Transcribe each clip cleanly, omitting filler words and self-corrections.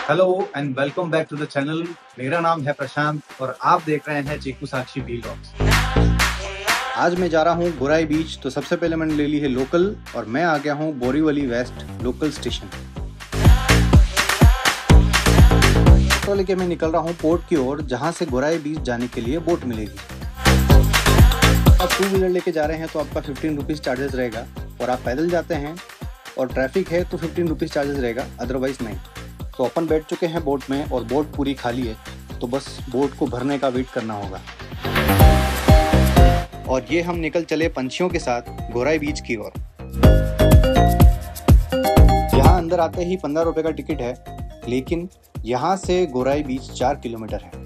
Hello and welcome back to the channel. मेरा नाम है प्रशांत और आप देख रहे हैं चीकू साक्षी व्लॉग्स। आज मैं जा रहा हूँ गोराई बीच। तो सबसे पहले मैंने ले ली है लोकल और मैं आ गया हूँ बोरीवली वेस्ट लोकल स्टेशन। तो लेके मैं निकल रहा हूँ पोर्ट की ओर, जहाँ से गोराई बीच जाने के लिए बोट मिलेगी। आप 2 व्हीलर लेके जा रहे हैं तो आपका 15 रुपीज़ चार्जेस रहेगा, और आप पैदल जाते हैं और ट्रैफिक है तो 15 रुपीज़ चार्जेस रहेगा, अदरवाइज नहीं। तो अपन बैठ चुके हैं बोट में और बोट पूरी खाली है, तो बस बोट को भरने का वेट करना होगा। और ये हम निकल चले पंछियों के साथ गोराई बीच की ओर। यहाँ अंदर आते ही 15 रुपए का टिकट है, लेकिन यहाँ से गोराई बीच 4 किलोमीटर है।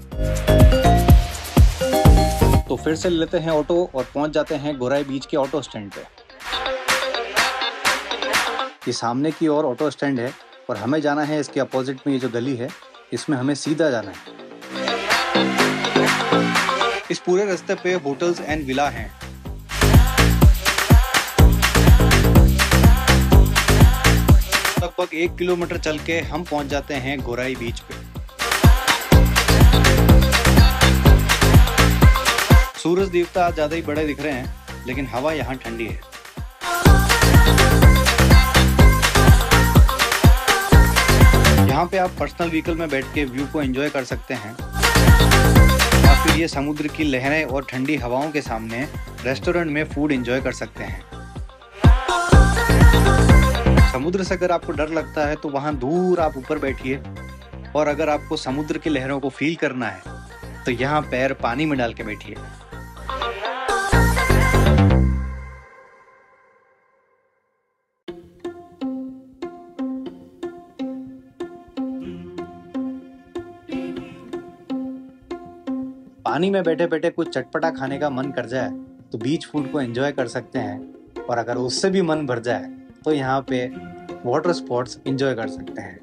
तो फिर से लेते हैं ऑटो और पहुंच जाते हैं गोराई बीच के ऑटो स्टैंड पे। ये सामने की ओर ऑटो स्टैंड है और हमें जाना है इसके अपोजिट में। ये जो गली है इसमें हमें सीधा जाना है। इस पूरे रास्ते पे होटल्स एंड विला हैं। लगभग 1 किलोमीटर चल के हम पहुंच जाते हैं गोराई बीच पे। सूरज देवता आज ज्यादा ही बड़े दिख रहे हैं, लेकिन हवा यहाँ ठंडी है। यहाँ पे आप पर्सनल व्हीकल में बैठ के व्यू को एंजॉय कर सकते हैं, या फिर ये समुद्र की लहरें और ठंडी हवाओं के सामने रेस्टोरेंट में फूड एंजॉय कर सकते हैं। समुद्र से अगर आपको डर लगता है तो वहाँ दूर आप ऊपर बैठिए, और अगर आपको समुद्र की लहरों को फील करना है तो यहाँ पैर पानी में डाल के बैठिए। पानी में बैठे बैठे कुछ चटपटा खाने का मन कर जाए तो बीच फूड को एंजॉय कर सकते हैं, और अगर उससे भी मन भर जाए तो यहाँ पे वाटर स्पोर्ट्स एंजॉय कर सकते हैं।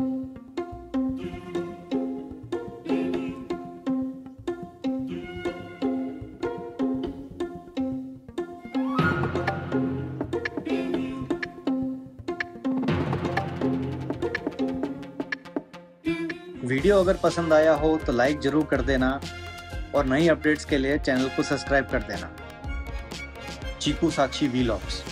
वीडियो अगर पसंद आया हो तो लाइक जरूर कर देना, और नई अपडेट्स के लिए चैनल को सब्सक्राइब कर देना। चीकू साक्षी व्लॉग्स।